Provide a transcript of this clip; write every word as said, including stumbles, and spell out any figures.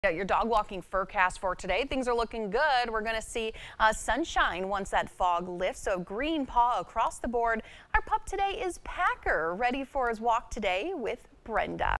Your dog walking forecast for today. Things are looking good. We're going to see uh, sunshine once that fog lifts, so green paw across the board. Our pup today is Packer, ready for his walk today with Brenda.